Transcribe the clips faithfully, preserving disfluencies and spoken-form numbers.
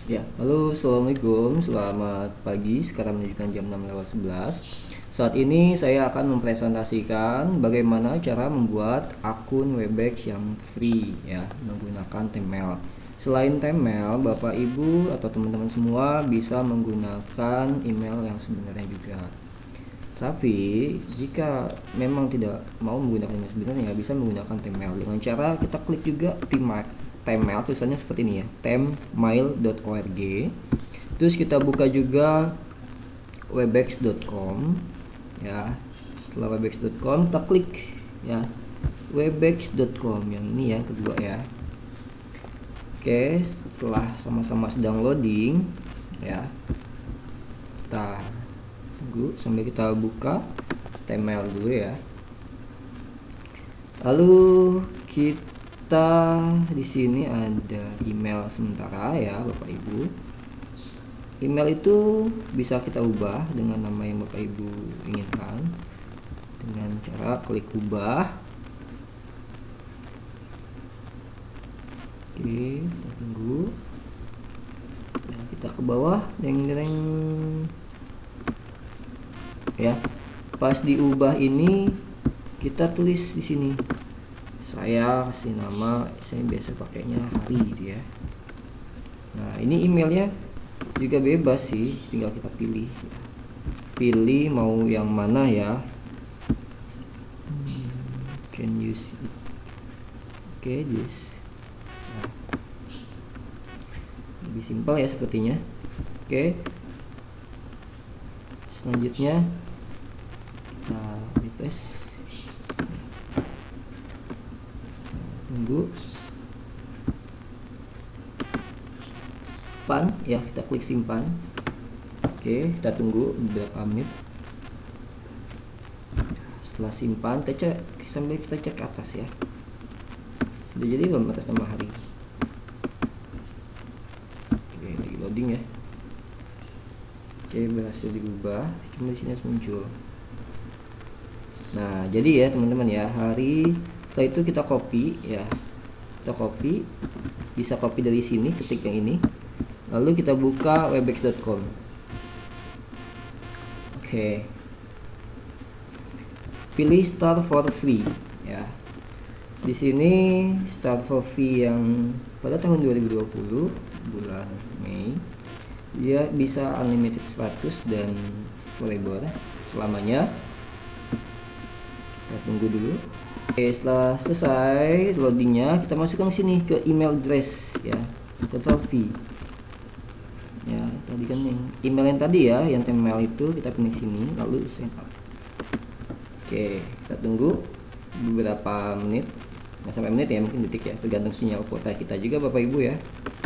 Ya, halo, assalamualaikum, selamat pagi. Sekarang menunjukkan jam enam lewat sebelas. Saat ini saya akan mempresentasikan bagaimana cara membuat akun Webex yang free ya, menggunakan Themel. Selain Themel, Bapak Ibu atau teman-teman semua bisa menggunakan email yang sebenarnya juga. Tapi jika memang tidak mau menggunakan email sebenarnya, bisa menggunakan Themel dengan cara kita klik juga Themel, tulisannya seperti ini ya, themmail dot org. Terus kita buka juga webex dot com ya. Setelah webex dot com kita klik ya webex dot com yang ini ya, kedua ya. Oke, setelah sama-sama sedang loading ya, kita tunggu sambil kita buka Themel dulu ya. Lalu kita di sini ada email sementara ya Bapak Ibu. Email itu bisa kita ubah dengan nama yang Bapak Ibu inginkan dengan cara klik ubah. Oke, kita tunggu. Nah, kita ke bawah, deng-deng. Ya, pas diubah ini kita tulis di sini. Saya kasih nama, saya biasa pakainya hari gitu ya. Nah, ini emailnya juga bebas sih, tinggal kita pilih. Pilih mau yang mana ya. Hmm, can use it. Oke, okay, this. Nah, lebih simpel ya sepertinya. Oke. Okay. Selanjutnya kita refresh. Tunggu. Simpan ya, kita klik simpan. Oke, kita tunggu beberapa menit. Setelah simpan, kita cek sambil kita cek ke atas ya. Sudah jadi belum atas nama hari? Oke, lagi loading ya. Oke, berhasil diubah. Cuma di sini harus muncul. Nah, jadi ya teman-teman ya, hari setelah itu kita copy ya. Kita copy, bisa copy dari sini, ketik yang ini. Lalu kita buka webex dot com. Oke. Pilih start for free ya. Di sini start for free yang pada tahun dua ribu dua puluh bulan Mei, dia bisa unlimited seratus dan forever selamanya. Kita tunggu dulu. Oke, setelah selesai loadingnya, kita masukkan sini ke email address ya, total fee ya. Tadi kan yang email yang tadi ya, yang Themel itu kita pilih sini, lalu sign up. Oke, kita tunggu beberapa menit, nggak sampai menit ya, mungkin detik ya, tergantung sinyal kuota kita juga Bapak Ibu ya.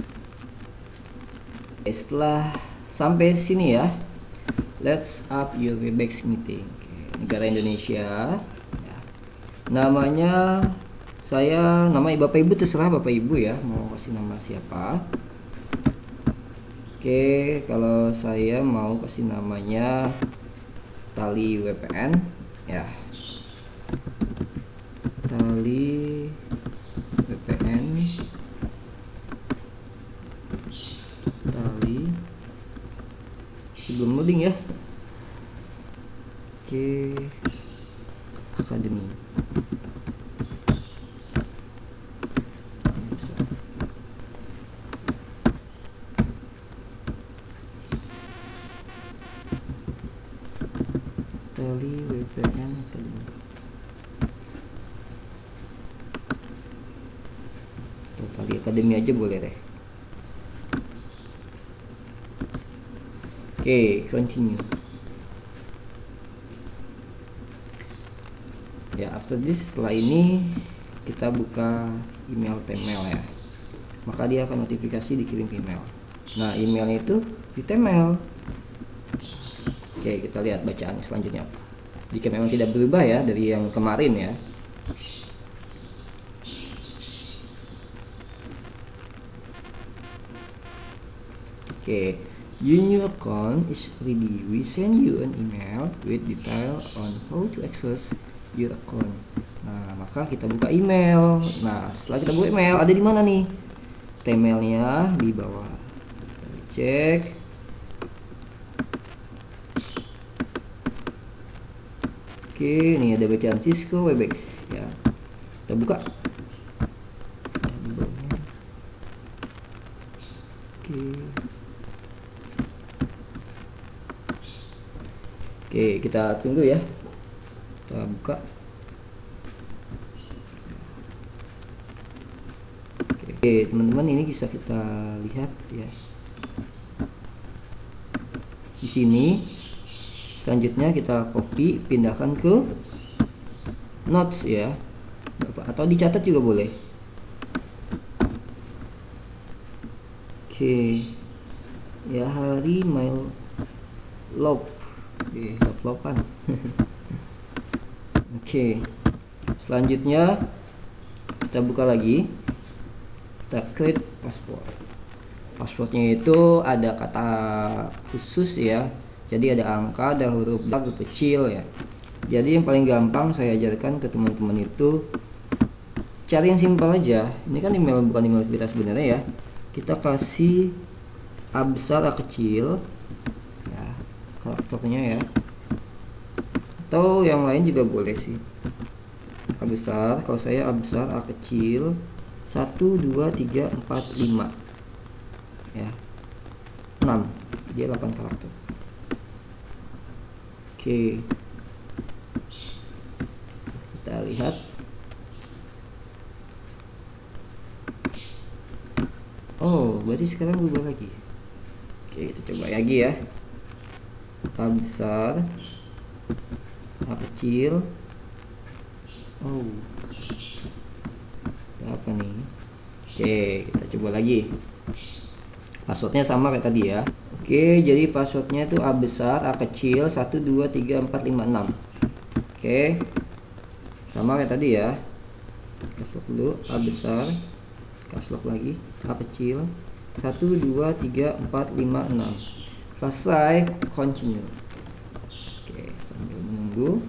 Oke, setelah sampai sini ya, let's up your Webex meeting. Oke, negara Indonesia. Namanya saya, nama Bapak Ibu terserah Bapak Ibu ya, mau kasih nama siapa. Oke, kalau saya mau kasih namanya Tali W P N ya. Tali W P N. Tali sebelum loading ya. Oke, Academy. Tali W P N Academy. Atau Tali Academy aja boleh deh. Oke, okay, continue. Ya, after this, setelah ini kita buka email Themel ya. Maka dia akan notifikasi dikirim email. Nah, emailnya itu di Themel. Oke, kita lihat bacaan selanjutnya apa. Jika memang tidak berubah ya dari yang kemarin ya. Oke, your new account is ready. We send you an email with detail on how to access your account. Nah, maka kita buka email. Nah, setelah kita buka email, ada di mana nih? Themel-nya di bawah. cek. Oke, ini ada bacaan Cisco Webex ya. Kita buka. Oke. Oke, kita tunggu ya. Kita buka. Oke, teman-teman, ini bisa kita lihat ya. Di sini selanjutnya kita copy, pindahkan ke notes ya, atau dicatat juga boleh. Oke, ya, hari mail log, oke, log-logan. Oke, selanjutnya kita buka lagi, kita create password. Passwordnya itu ada kata khusus ya, jadi ada angka, ada huruf besar, huruf kecil ya. Jadi yang paling gampang saya ajarkan ke teman-teman itu cari yang simpel aja. Ini kan email, bukan email kita sebenarnya ya. Kita kasih A besar, A kecil ya, karakternya ya, atau yang lain juga boleh sih. A besar, kalau saya A besar, A kecil, satu, dua, tiga, empat, lima ya, enam, dia delapan karakter. Oke, kita lihat. Oh, berarti sekarang berubah lagi. Oke, kita coba lagi ya. A besar, A kecil. Oh, apa nih? Oke, kita coba lagi. Passwordnya sama kayak tadi ya. Oke, jadi passwordnya itu A besar, A kecil, satu, dua, tiga, empat, lima, enam. Oke, sama kayak tadi ya. Caps dulu, A besar, caps lock lagi, A kecil, satu, dua, tiga, empat, lima, enam. Selesai, continue. Oke, sambil menunggu.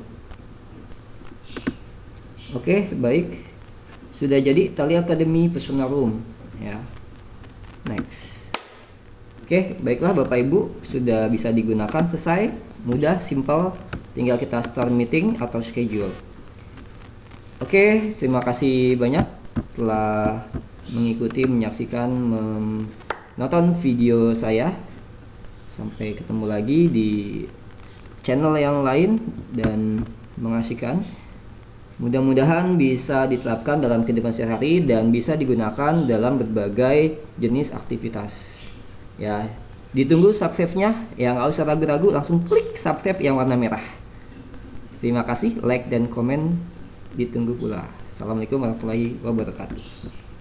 Oke, baik. Sudah jadi Tali Academy Personal Room ya. Next. Oke, baiklah Bapak Ibu, sudah bisa digunakan, selesai, mudah, simple, tinggal kita start meeting atau schedule. Oke, terima kasih banyak telah mengikuti, menyaksikan, menonton video saya. Sampai ketemu lagi di channel yang lain dan mengasihkan. Mudah-mudahan bisa diterapkan dalam kehidupan sehari-hari dan bisa digunakan dalam berbagai jenis aktivitas. Ya, ditunggu subscribe-nya, yang nggak usah ragu-ragu, langsung klik subscribe yang warna merah. Terima kasih, like dan komen ditunggu pula. Assalamualaikum warahmatullahi wabarakatuh.